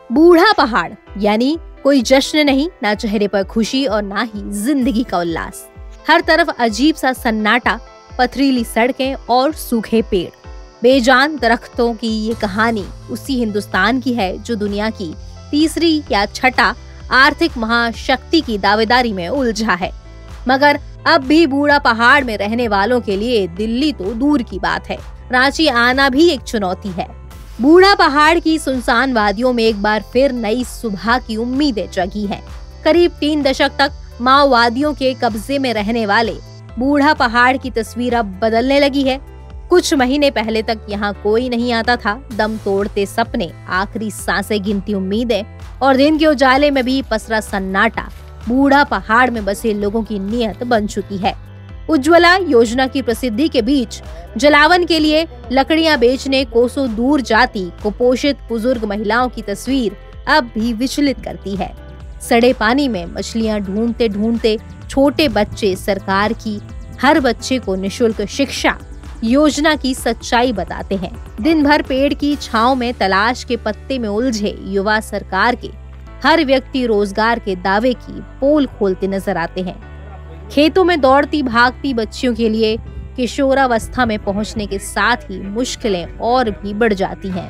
बूढ़ा पहाड़ यानी कोई जश्न नहीं, ना चेहरे पर खुशी और ना ही जिंदगी का उल्लास। हर तरफ अजीब सा सन्नाटा, पथरीली सड़कें और सूखे पेड़। बेजान दरख्तों की ये कहानी उसी हिंदुस्तान की है जो दुनिया की तीसरी या छठा आर्थिक महाशक्ति की दावेदारी में उलझा है। मगर अब भी बूढ़ा पहाड़ में रहने वालों के लिए दिल्ली तो दूर की बात है, रांची आना भी एक चुनौती है। बूढ़ा पहाड़ की सुनसान वादियों में एक बार फिर नई सुबह की उम्मीदें जगी हैं। करीब 3 दशक तक माओवादियों के कब्जे में रहने वाले बूढ़ा पहाड़ की तस्वीर अब बदलने लगी है। कुछ महीने पहले तक यहाँ कोई नहीं आता था। दम तोड़ते सपने, आखिरी सांसें गिनती उम्मीदें और दिन के उजाले में भी पसरा सन्नाटा बूढ़ा पहाड़ में बसे लोगों की नियत बन चुकी है। उज्ज्वला योजना की प्रसिद्धि के बीच जलावन के लिए लकड़ियां बेचने कोसों दूर जाती कुपोषित बुजुर्ग महिलाओं की तस्वीर अब भी विचलित करती है। सड़े पानी में मछलियां ढूंढते ढूंढते छोटे बच्चे सरकार की हर बच्चे को निशुल्क शिक्षा योजना की सच्चाई बताते हैं। दिन भर पेड़ की छांव में तलाश के पत्ते में उलझे युवा सरकार के हर व्यक्ति रोजगार के दावे की पोल खोलते नजर आते हैं। खेतों में दौड़ती भागती बच्चियों के लिए किशोरावस्था में पहुंचने के साथ ही मुश्किलें और भी बढ़ जाती हैं।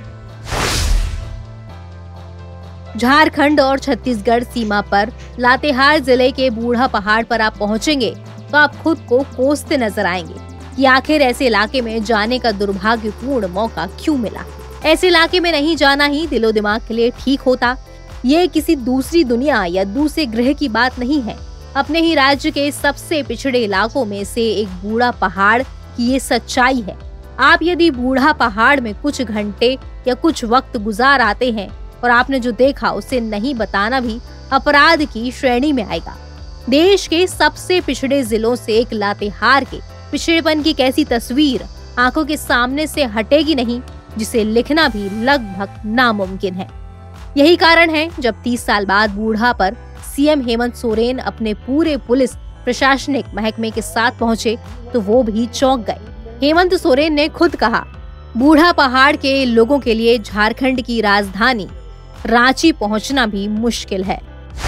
झारखंड और छत्तीसगढ़ सीमा पर लातेहार जिले के बूढ़ा पहाड़ पर आप पहुंचेंगे तो आप खुद को कोसते नजर आएंगे कि आखिर ऐसे इलाके में जाने का दुर्भाग्यपूर्ण मौका क्यों मिला। ऐसे इलाके में नहीं जाना ही दिलो दिमाग के लिए ठीक होता। ये किसी दूसरी दुनिया या दूसरे ग्रह की बात नहीं है। अपने ही राज्य के सबसे पिछड़े इलाकों में से एक बूढ़ा पहाड़ की ये सच्चाई है। आप यदि बूढ़ा पहाड़ में कुछ घंटे या कुछ वक्त गुजार आते हैं और आपने जो देखा उसे नहीं बताना भी अपराध की श्रेणी में आएगा। देश के सबसे पिछड़े जिलों से एक लातेहार के पिछड़ेपन की कैसी तस्वीर आंखों के सामने से हटेगी नहीं, जिसे लिखना भी लगभग नामुमकिन है। यही कारण है जब 30 साल बाद बूढ़ा पर सीएम हेमंत सोरेन अपने पूरे पुलिस प्रशासनिक महकमे के साथ पहुंचे तो वो भी चौंक गए। हेमंत सोरेन ने खुद कहा, बूढ़ा पहाड़ के लोगों के लिए झारखंड की राजधानी रांची पहुंचना भी मुश्किल है।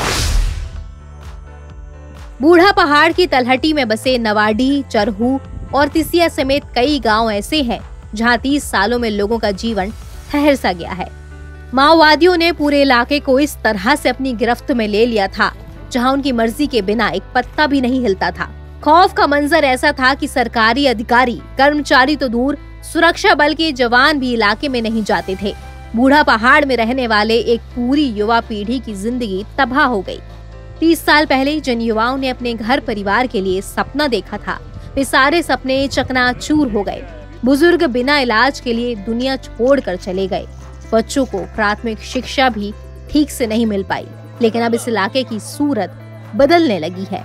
बूढ़ा पहाड़ की तलहटी में बसे नवाडी, चरहू और तिसिया समेत कई गांव ऐसे हैं जहां 30 सालों में लोगों का जीवन ठहर सा गया है। माओवादियों ने पूरे इलाके को इस तरह से अपनी गिरफ्त में ले लिया था जहां उनकी मर्जी के बिना एक पत्ता भी नहीं हिलता था। खौफ का मंजर ऐसा था कि सरकारी अधिकारी, कर्मचारी तो दूर, सुरक्षा बल के जवान भी इलाके में नहीं जाते थे। बूढ़ा पहाड़ में रहने वाले एक पूरी युवा पीढ़ी की जिंदगी तबाह हो गई। 30 साल पहले जिन युवाओं ने अपने घर परिवार के लिए सपना देखा था, वे सारे सपने चकनाचूर हो गए। बुजुर्ग बिना इलाज के लिए दुनिया छोड़कर चले गए। बच्चों को प्राथमिक शिक्षा भी ठीक से नहीं मिल पाई। लेकिन अब इस इलाके की सूरत बदलने लगी है।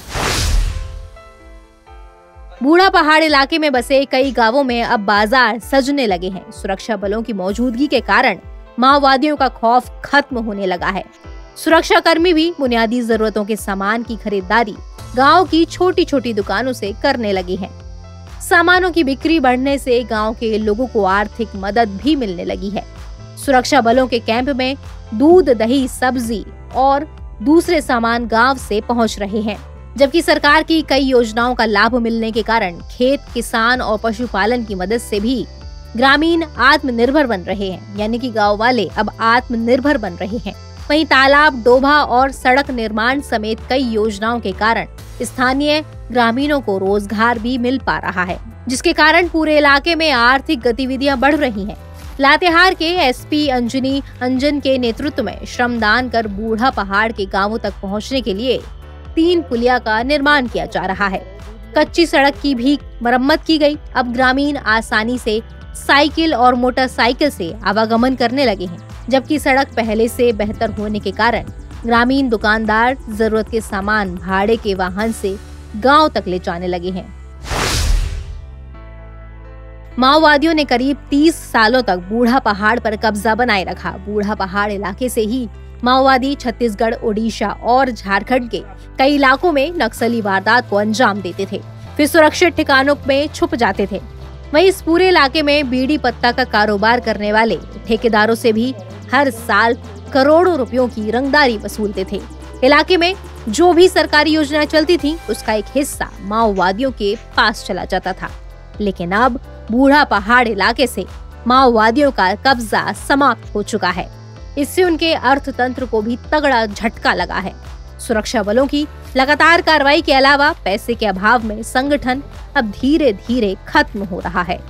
बूढ़ा पहाड़ इलाके में बसे कई गांवों में अब बाजार सजने लगे हैं। सुरक्षा बलों की मौजूदगी के कारण माओवादियों का खौफ खत्म होने लगा है। सुरक्षा कर्मी भी बुनियादी जरूरतों के सामान की खरीदारी गांव की छोटी छोटी दुकानों से करने लगे हैं। सामानों की बिक्री बढ़ने से गांव के लोगों को आर्थिक मदद भी मिलने लगी है। सुरक्षा बलों के कैंप में दूध, दही, सब्जी और दूसरे सामान गांव से पहुंच रहे हैं। जबकि सरकार की कई योजनाओं का लाभ मिलने के कारण खेत, किसान और पशुपालन की मदद से भी ग्रामीण आत्मनिर्भर बन रहे हैं, यानी कि गांव वाले अब आत्मनिर्भर बन रहे हैं। वहीं तालाब, डोभा और सड़क निर्माण समेत कई योजनाओं के कारण स्थानीय ग्रामीणों को रोजगार भी मिल पा रहा है, जिसके कारण पूरे इलाके में आर्थिक गतिविधियां बढ़ रही हैं। लातेहार के एसपी अंजनी अंजन के नेतृत्व में श्रमदान कर बूढ़ा पहाड़ के गांवों तक पहुंचने के लिए 3 पुलिया का निर्माण किया जा रहा है। कच्ची सड़क की भी मरम्मत की गई। अब ग्रामीण आसानी से साइकिल और मोटरसाइकिल से आवागमन करने लगे हैं, जबकि सड़क पहले से बेहतर होने के कारण ग्रामीण दुकानदार जरूरत के सामान भाड़े के वाहन से गांव तक ले जाने लगे हैं। माओवादियों ने करीब 30 सालों तक बूढ़ा पहाड़ पर कब्जा बनाए रखा। बूढ़ा पहाड़ इलाके से ही माओवादी छत्तीसगढ़, ओडिशा और झारखंड के कई इलाकों में नक्सली वारदात को अंजाम देते थे, फिर सुरक्षित ठिकानों में छुप जाते थे। वहीं इस पूरे इलाके में बीड़ी पत्ता का कारोबार करने वाले ठेकेदारों से भी हर साल करोड़ों रुपयों की रंगदारी वसूलते थे। इलाके में जो भी सरकारी योजना चलती थी उसका एक हिस्सा माओवादियों के पास चला जाता था। लेकिन अब बूढ़ा पहाड़ इलाके से माओवादियों का कब्जा समाप्त हो चुका है। इससे उनके अर्थतंत्र को भी तगड़ा झटका लगा है। सुरक्षा बलों की लगातार कार्रवाई के अलावा पैसे के अभाव में संगठन अब धीरे धीरे खत्म हो रहा है।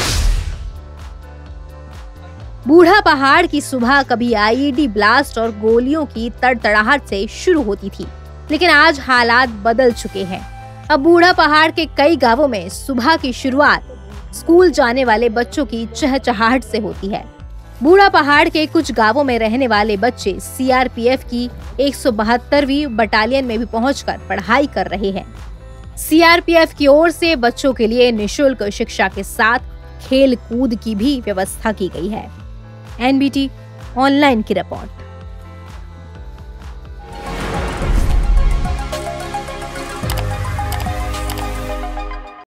बूढ़ा पहाड़ की सुबह कभी आईईडी ब्लास्ट और गोलियों की तड़तड़ाहट से शुरू होती थी, लेकिन आज हालात बदल चुके हैं। अब बूढ़ा पहाड़ के कई गांवों में सुबह की शुरुआत स्कूल जाने वाले बच्चों की चहचहाहट से होती है। बूढ़ा पहाड़ के कुछ गांवों में रहने वाले बच्चे सीआरपीएफ की 172वीं बटालियन में भी पहुंचकर पढ़ाई कर रहे हैं। सीआरपीएफ की ओर से बच्चों के लिए निःशुल्क शिक्षा के साथ खेल कूद की भी व्यवस्था की गई है। एनबीटी ऑनलाइन की रिपोर्ट।